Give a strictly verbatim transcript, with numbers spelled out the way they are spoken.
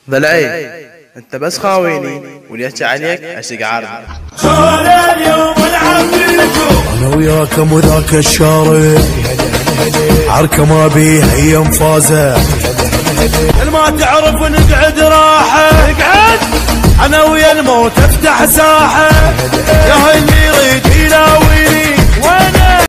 ضلعي انت بس خاويني وليش عليك اشق عرض. اليوم العب فيكم انا وياكم وذاك الشارع عركه ما بيها هي مفازه. ما تعرف نقعد راحه اقعد انا ويا الموت افتح ساحه. يا اللي يريد يلاوي